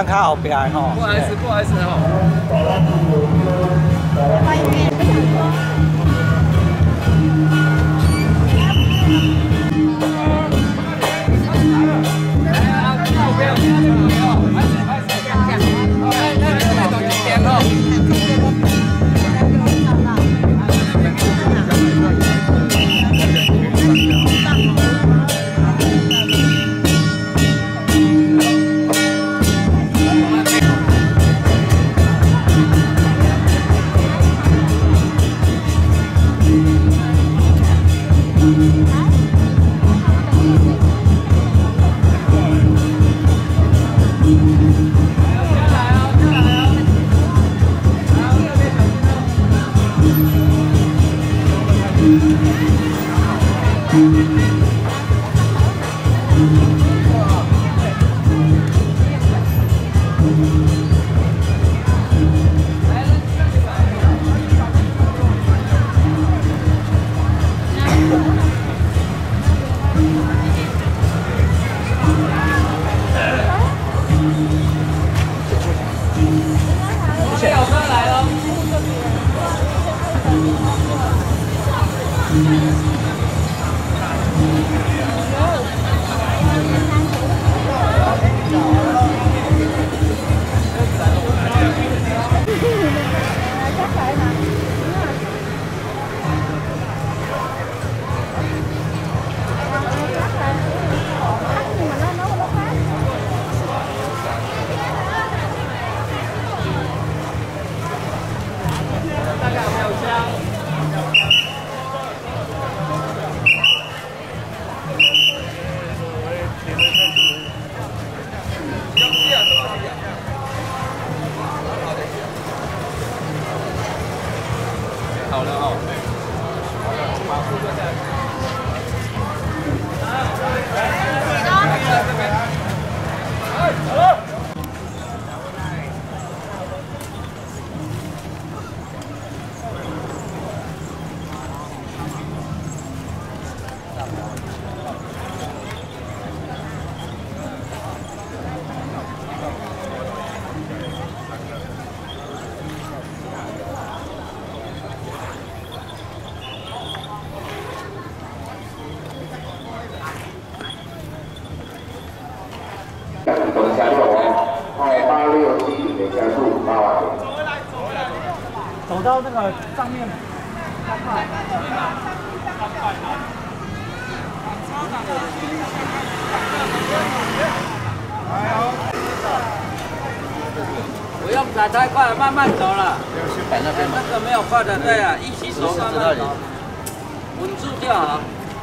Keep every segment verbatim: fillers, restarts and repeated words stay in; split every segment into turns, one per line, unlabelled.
咱较后壁的吼。
不好意思，不好意思吼。好了哦。
走到那个上面，
不用踩太快，慢慢走了。那个没有快的，对啊，一起走，慢慢走，稳住就好。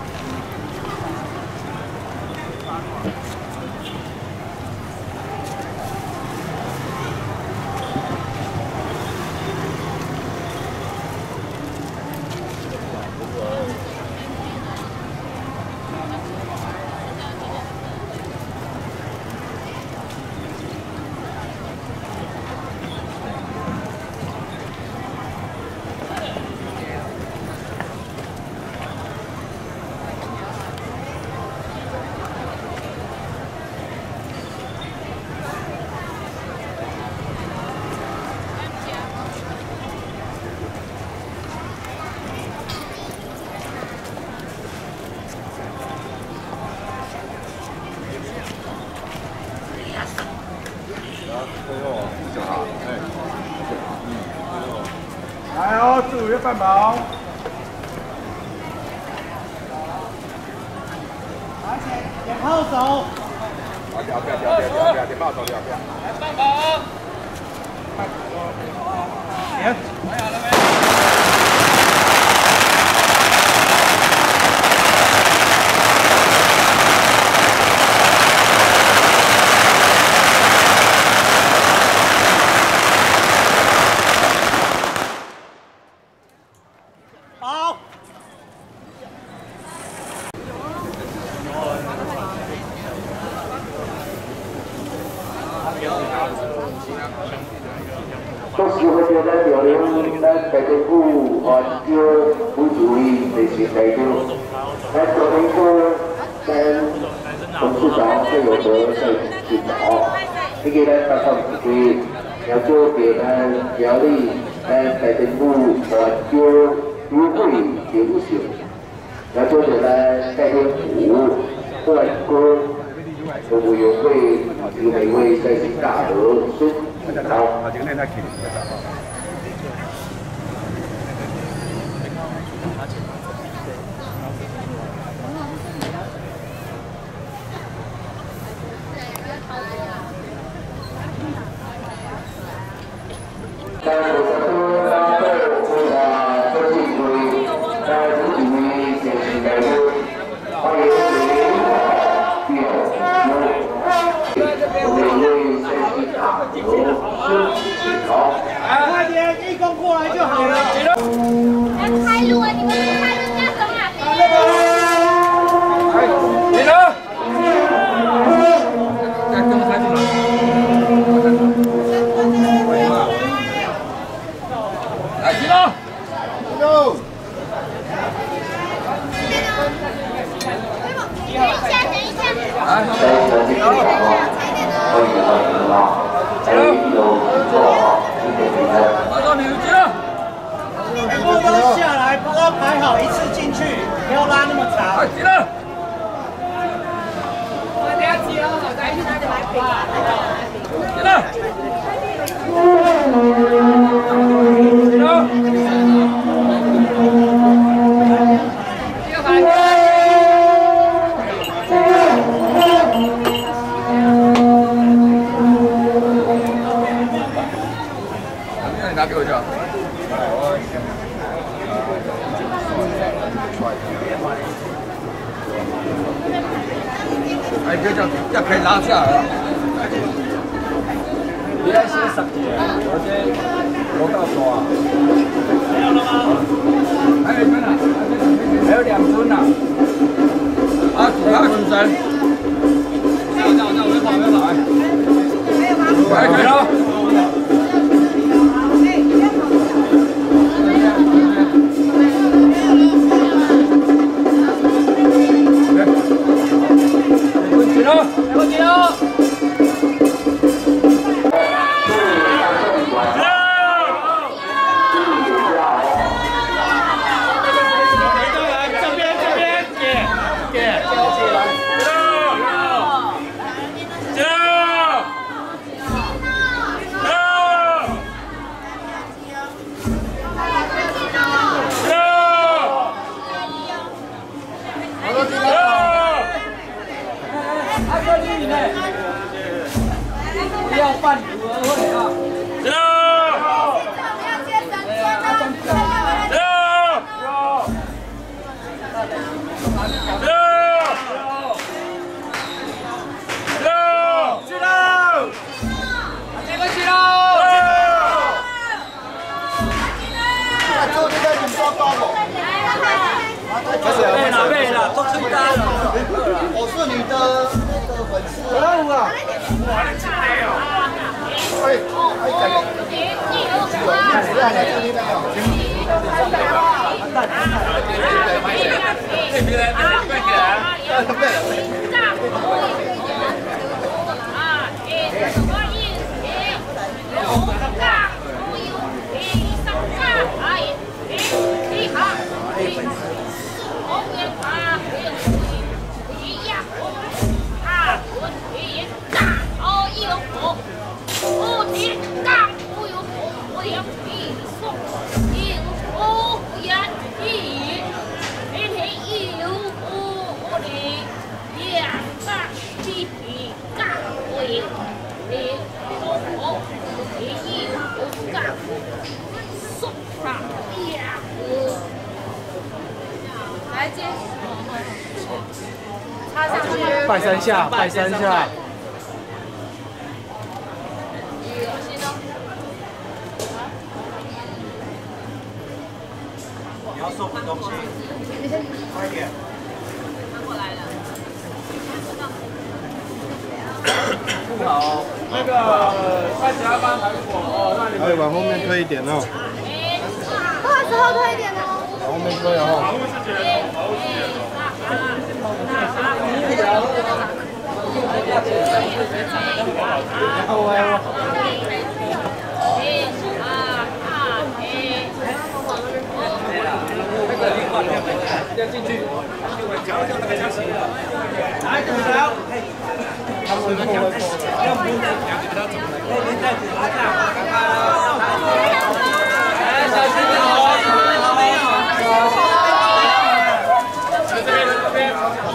来哦，四五月半毛。而且点炮手。好，掉掉掉掉掉掉，点炮手掉掉。来半毛。点。买好了没？好。
到时会叫咱调领咱台政府环境副主任执行台长，咱昨天说跟董事长会有得在去找。 迄个咱发放一批，要做给咱苗栗咱台政府环境优惠优秀，要做给咱台政府环境服务优惠，有每位在新大河孙好。 在我们大队啊，这几位在这几位先生来说，欢迎你表有每位先生大有是好。
快点，义工过来就好了。
要开路啊！你们不开路，家走哪边？
停车！再跟开进来。 来，停了。
走。
等一下，等一下。
来，
在这几位啊，欢迎欢迎啊，在一楼不错啊，今天你看。
马上你们进了。
全部都下来，不要排好一次进去，不要拉那么长。
快进了。 进来！进来！你拿给我去。哎，别这样，这可以拉下来了。 你要先十隻，或者攞夠數啊？沒有了嗎？還有一根啊，還有兩尊啊。啊，主要是神。這樣這樣這樣，我跑我跑哎。還可以了。來，進了，進了。 不要犯徒而会啊！走！不要接绳圈啊！走！走！走！去喽！这个去喽！
做这个你刷刀不？
背了背了，都吹干了。
我是你的那个粉丝。不啊！哇，你真累哦！哎，哎，感觉。是啊，你这里没有。哎，别来，别来，别来！别来！
来接，插上去，
拜三下，拜三下。
恶心哦！
你要送东西，快一点。
拿过来了。
不好，那个快加班还不哦，那你
可以往后面推一点哦。
不好意思，后退一点哦。
往后面推哦。
哎，
要进去。来，等着。他们后卫要不两个他走了，哎，您再指一下，哎，小心点哦。这边这边。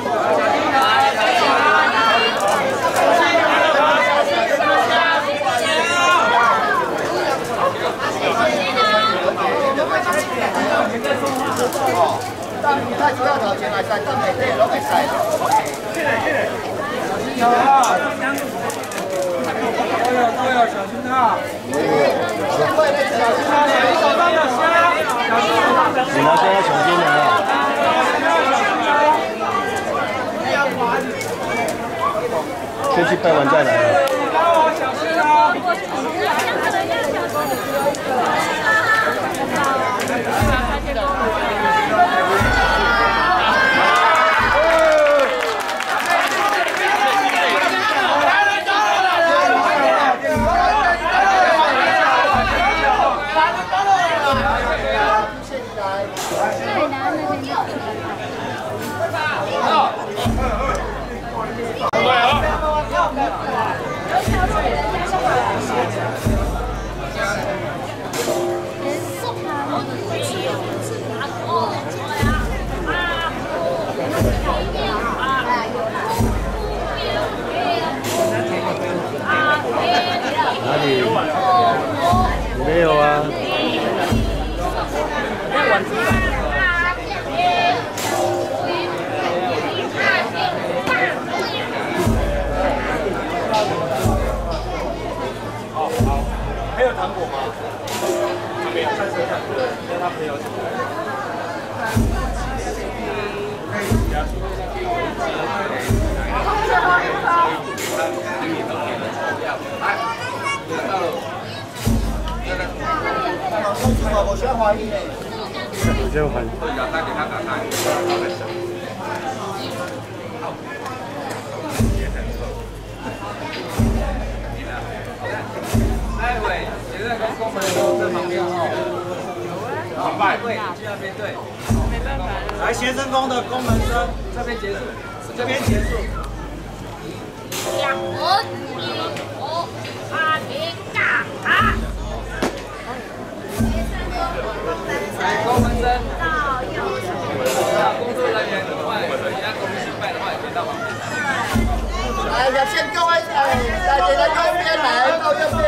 哦，当太主要头前来晒，当内底拢会晒。进来进来。小心啊！都有都有，小心啊！小心啊！你手上有虾，小心啊！
你们现在重新的啊！先去拜完再来。
小心啊！
哪里？没有啊。
还有糖果吗？没有，看车看，跟他朋友。
我先怀疑。
我先怀疑。
打开给他打开。待会现在跟公门都在旁边哦。好，拜会，去那边对。没办法。来，学生宫的公门生，这边结束，这边结束。
两轮一五八零嘎啊！
来，公门生到右手。工作人员的话，其他公司拜的话，也可以到旁边来。
来，先各位，哎，大家到右边来，到右边。